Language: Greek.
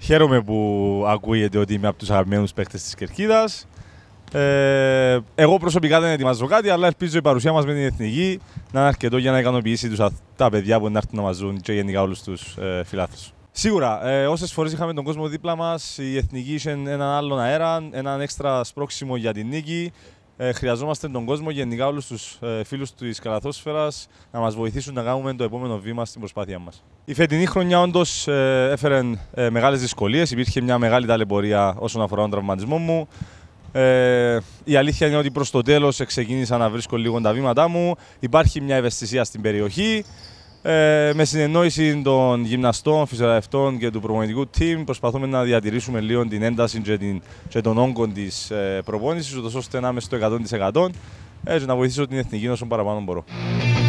Χαίρομαι που ακούγεται ότι είμαι από τους αγαπημένους παίκτες της Κερκίδας. Εγώ προσωπικά δεν ετοιμάζω κάτι, αλλά ελπίζω η παρουσία μας με την Εθνική να είναι αρκετό για να ικανοποιήσει τα παιδιά που να έρθουν να μας ζουν και γενικά όλους τους φιλάθλους. Σίγουρα, όσες φορές είχαμε τον κόσμο δίπλα μας, η Εθνική είχε έναν άλλον αέρα, έναν έξτρα σπρώξιμο για την νίκη. Χρειαζόμαστε τον κόσμο, γενικά όλους τους φίλους της καλαθόσφαιρας, να μας βοηθήσουν να κάνουμε το επόμενο βήμα στην προσπάθειά μας. Η φετινή χρονιά όντως έφερε μεγάλες δυσκολίες, υπήρχε μια μεγάλη ταλαιπωρία όσον αφορά τον τραυματισμό μου. Η αλήθεια είναι ότι προς το τέλος ξεκίνησα να βρίσκω λίγο τα βήματά μου. Υπάρχει μια ευαισθησία στην περιοχή. Με συνεννόηση των γυμναστών, φυσιοθεραπευτών και του προπονητικού team προσπαθούμε να διατηρήσουμε λίγο την ένταση και τον όγκο της προπόνησης, ώστε να είμαι στο 100% και να βοηθήσω την Εθνική όσο παραπάνω μπορώ.